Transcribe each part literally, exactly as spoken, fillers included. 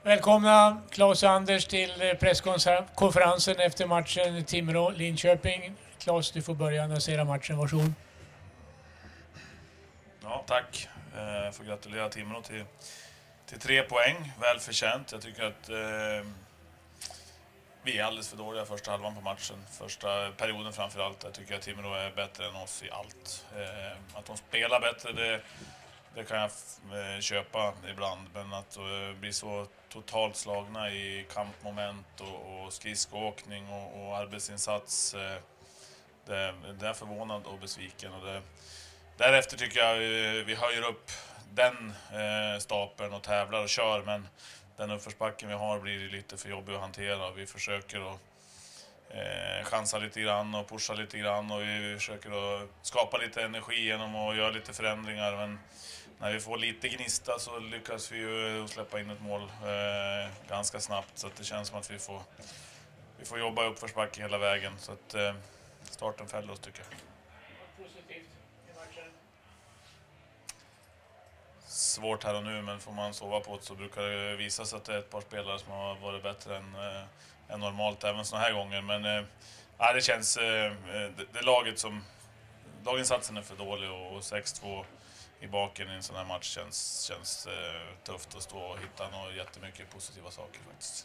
Välkomna Claes och Anders till presskonferensen efter matchen Timrå-Linköping. Claes, du får börja analysera matchen. Varsågod. Ja, tack. Jag får gratulera Timrå till, till tre poäng. Välförtjänt. Jag tycker att eh, vi är alldeles för dåliga första halvan på matchen. Första perioden framförallt. Jag tycker att Timrå är bättre än oss i allt. Eh, att de spelar bättre, det, det kan jag eh, köpa ibland. Men att eh, bli så totalt slagna i kampmoment och, och skridskoåkning och, och arbetsinsats. Eh, det, det är förvånad och besviken. Och det, därefter tycker jag vi, vi höjer upp den eh, stapeln och tävlar och kör. Men den uppförsbacken vi har blir lite för jobbig att hantera. Vi försöker att eh, chansa lite grann och pusha lite grann. Och vi försöker att skapa lite energi genom att göra lite förändringar. Men när vi får lite gnista så lyckas vi ju släppa in ett mål eh, ganska snabbt. Så att det känns som att vi får, vi får jobba uppförsbacke hela vägen. Så att eh, starten fäller oss, tycker jag. Positivt i matchen. Svårt här och nu, men får man sova på det så brukar det visa sig att det är ett par spelare som har varit bättre än, eh, än normalt även såna här gånger. Men eh, ja, det känns, eh, det, det laget som, laginsatsen är för dålig och sex två i baken i en sån här match känns, känns eh, tufft att stå och hitta några jättemycket positiva saker faktiskt.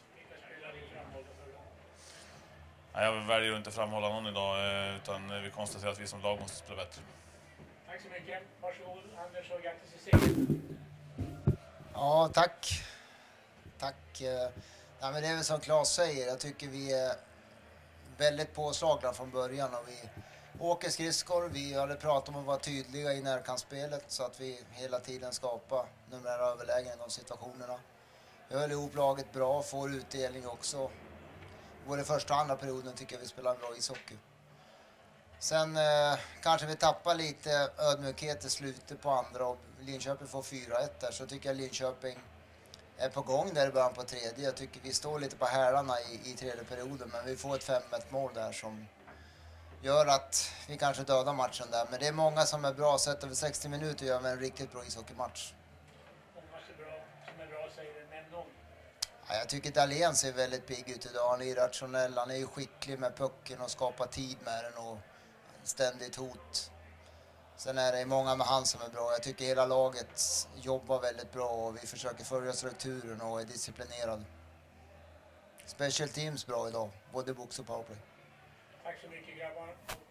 Ja, jag väljer att inte framhålla någon idag, eh, utan vi konstaterar att vi som lag måste spela bättre. Tack så mycket. Varsågod Anders och grattis i segern. Ja, tack. Tack. Ja, men det är väl som Claes säger. Jag tycker vi är väldigt påslagna från början. Och vi åker skridskor. Vi hade pratat om att vara tydliga i närkampsspelet så att vi hela tiden skapar numerära överlägen i de situationerna. Vi höll ihop laget bra, får utdelning också. Både första och andra perioden tycker jag vi spelar bra ishockey. Sen eh, kanske vi tappar lite ödmjukhet i slutet på andra och Linköping får fyra ett där, så tycker jag Linköping är på gång där i början på tredje. Jag tycker vi står lite på hälarna i, i tredje perioden, men vi får ett fem ett mål där som gör att vi kanske dödar matchen där. Men det är många som är bra, sett över sextio minuter gör vi en riktigt bra ishockeymatch. Många som är bra, som är bra säger det, men någon. Ja, jag tycker Dahlén ser väldigt pigg ut idag. Han är irrationell, han är ju skicklig med pucken och skapar tid med den och ständigt hot. Sen är det många med han som är bra. Jag tycker hela laget jobbar väldigt bra och vi försöker följa strukturen och är disciplinerade. Special teams bra idag, både box och powerplay. Tack så mycket grabbar.